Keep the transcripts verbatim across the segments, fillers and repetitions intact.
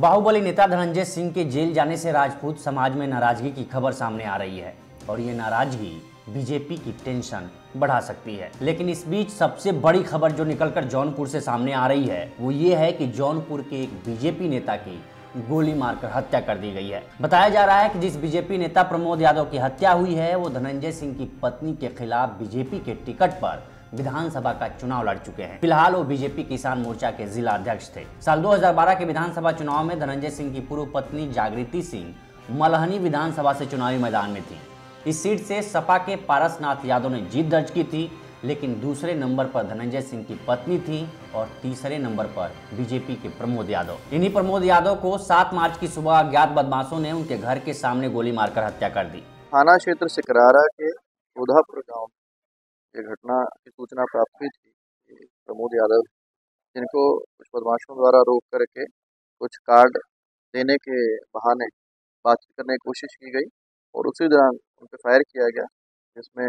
बाहुबली नेता धनंजय सिंह के जेल जाने से राजपूत समाज में नाराजगी की खबर सामने आ रही है और ये नाराजगी बीजेपी की टेंशन बढ़ा सकती है। लेकिन इस बीच सबसे बड़ी खबर जो निकलकर जौनपुर से सामने आ रही है वो ये है कि जौनपुर के एक बीजेपी नेता की गोली मारकर हत्या कर दी गई है। बताया जा रहा है कि जिस बीजेपी नेता प्रमोद यादव की हत्या हुई है वो धनंजय सिंह की पत्नी के खिलाफ बीजेपी के टिकट पर विधानसभा का चुनाव लड़ चुके हैं। फिलहाल वो बीजेपी किसान मोर्चा के जिला अध्यक्ष थे। साल दो हज़ार बारह के विधानसभा चुनाव में धनंजय सिंह की पूर्व पत्नी जागृति सिंह मलहनी विधानसभा से चुनावी मैदान में थी। इस सीट से सपा के पारसनाथ यादव ने जीत दर्ज की थी, लेकिन दूसरे नंबर पर धनंजय सिंह की पत्नी थी और तीसरे नंबर पर बीजेपी के प्रमोद यादव। इन्हीं प्रमोद यादव को सात मार्च की सुबह अज्ञात बदमाशों ने उनके घर के सामने गोली मारकर हत्या कर दी। थाना क्षेत्र सिकरारा के उधापुर गांव ये घटना की सूचना प्राप्त हुई थी कि प्रमोद यादव जिनको कुछ बदमाशों द्वारा रोक करके कुछ कार्ड देने के बहाने बातचीत करने की कोशिश की गई और उसी दौरान उन पर फायर किया गया, जिसमें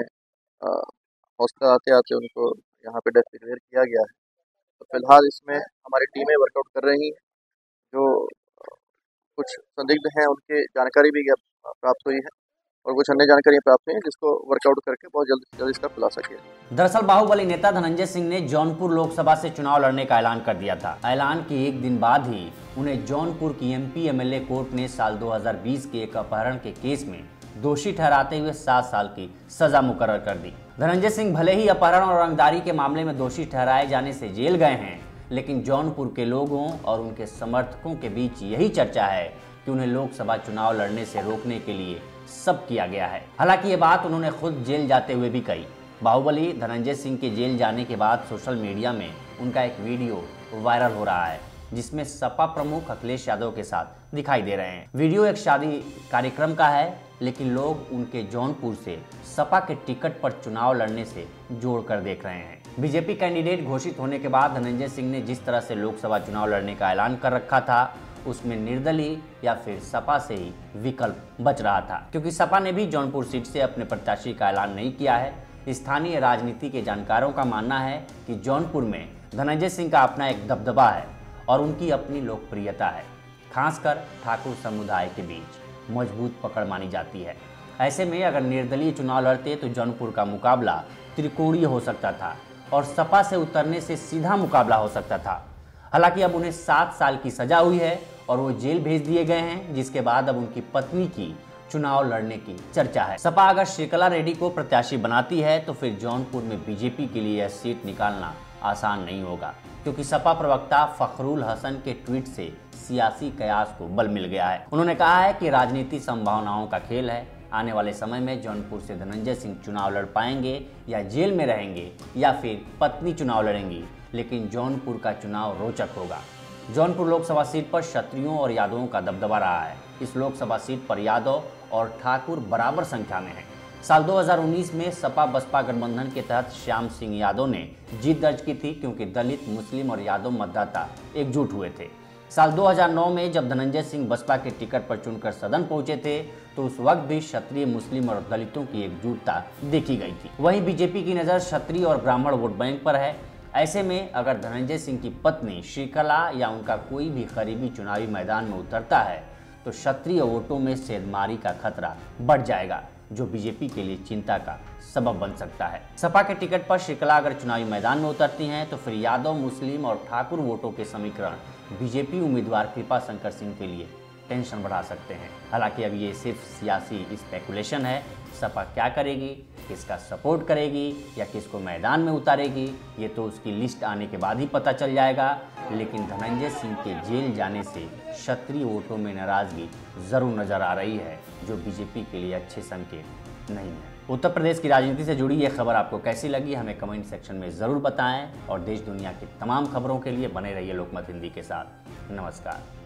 हौसला आते आते उनको यहाँ पे डेथ डिक्लेयर किया गया है। तो फिलहाल इसमें हमारी टीमें वर्कआउट कर रही हैं। जो कुछ संदिग्ध हैं उनकी जानकारी भी प्राप्त हुई है और कुछ अन्य जानकारियां प्राप्त हुई हैं जिसको वर्कआउट करके बहुत जल्द से जल्द इसका खुलासा किया। दरअसल बाहुबली नेता धनंजय सिंह ने जौनपुर लोकसभा से चुनाव लड़ने का ऐलान कर दिया था। ऐलान के एक दिन बाद ही उन्हें जौनपुर की एमपी एमएलए कोर्ट ने साल दो हज़ार बीस के एक अपहरण के केस में दोषी ठहराते हुए सात साल की सजा मुकर्रर कर दी। धनंजय सिंह भले ही अपहरण और रंगदारी के मामले में दोषी ठहराए जाने से जेल गए हैं, लेकिन जौनपुर के लोगों और उनके समर्थकों के बीच यही चर्चा है कि उन्हें लोकसभा चुनाव लड़ने से रोकने के लिए सब किया गया है। हालांकि ये बात उन्होंने खुद जेल जाते हुए भी कही। बाहुबली धनंजय सिंह के जेल जाने के बाद सोशल मीडिया में उनका एक वीडियो वायरल हो रहा है जिसमें सपा प्रमुख अखिलेश यादव के साथ दिखाई दे रहे हैं। वीडियो एक शादी कार्यक्रम का है, लेकिन लोग उनके जौनपुर से सपा के टिकट पर चुनाव लड़ने से जोड़कर देख रहे हैं। बीजेपी कैंडिडेट घोषित होने के बाद धनंजय सिंह ने जिस तरह से लोकसभा चुनाव लड़ने का ऐलान कर रखा था उसमें निर्दलीय या फिर सपा से ही विकल्प बच रहा था, क्योंकि सपा ने भी जौनपुर सीट से अपने प्रत्याशी का ऐलान नहीं किया है। स्थानीय राजनीति के जानकारों का मानना है कि जौनपुर में धनंजय सिंह का अपना एक दबदबा है और उनकी अपनी लोकप्रियता है, खासकर ठाकुर समुदाय के बीच मजबूत पकड़ मानी जाती है। ऐसे में अगर निर्दलीय चुनाव लड़ते तो जौनपुर का मुकाबला त्रिकोणीय हो सकता था और सपा से उतरने से सीधा मुकाबला हो सकता था। हालांकि अब उन्हें सात साल की सजा हुई है और वो जेल भेज दिए गए हैं, जिसके बाद अब उनकी पत्नी की चुनाव लड़ने की चर्चा है। सपा अगर श्रीकला रेड्डी को प्रत्याशी बनाती है तो फिर जौनपुर में बीजेपी के लिए यह सीट निकालना आसान नहीं होगा, क्योंकि सपा प्रवक्ता फखरुल हसन के ट्वीट से सियासी कयास को बल मिल गया है। उन्होंने कहा है कि राजनीति संभावनाओं का खेल है। आने वाले समय में जौनपुर से धनंजय सिंह चुनाव लड़ पाएंगे या जेल में रहेंगे या फिर पत्नी चुनाव लड़ेंगी, लेकिन जौनपुर का चुनाव रोचक होगा। जौनपुर लोकसभा सीट पर क्षत्रियों और यादवों का दबदबा रहा है। इस लोकसभा सीट पर यादव और ठाकुर बराबर संख्या में हैं। साल दो हज़ार उन्नीस में सपा बसपा गठबंधन के तहत श्याम सिंह यादव ने जीत दर्ज की थी, क्योंकि दलित, मुस्लिम और यादव मतदाता एकजुट हुए थे। साल दो हज़ार नौ में जब धनंजय सिंह बसपा के टिकट पर चुनकर सदन पहुंचे थे तो उस वक्त भी क्षत्रिय, मुस्लिम और दलितों की एकजुटता देखी गई थी। वहीं बीजेपी की नज़र क्षत्रिय और ब्राह्मण वोट बैंक पर है। ऐसे में अगर धनंजय सिंह की पत्नी श्रीकला या उनका कोई भी करीबी चुनावी मैदान में उतरता है तो क्षत्रिय वोटों में सेंधमारी का खतरा बढ़ जाएगा, जो बीजेपी के लिए चिंता का सबब बन सकता है। सपा के टिकट पर श्रीकला अगर चुनावी मैदान में उतरती हैं तो फिर यादव, मुस्लिम और ठाकुर वोटों के समीकरण बीजेपी उम्मीदवार कृपा शंकर सिंह के लिए टेंशन बढ़ा सकते हैं। हालांकि अब ये सिर्फ सियासी स्पेकुलेशन है। सपा क्या करेगी, किसका सपोर्ट करेगी या किसको मैदान में उतारेगी, ये तो उसकी लिस्ट आने के बाद ही पता चल जाएगा। लेकिन धनंजय सिंह के जेल जाने से क्षत्रिय वोटों में नाराजगी जरूर नजर आ रही है, जो बीजेपी के लिए अच्छे संकेत नहीं है। उत्तर प्रदेश की राजनीति से जुड़ी ये खबर आपको कैसी लगी, हमें कमेंट सेक्शन में ज़रूर बताएं और देश दुनिया की तमाम खबरों के लिए बने रहिए लोकमत हिंदी के साथ। नमस्कार।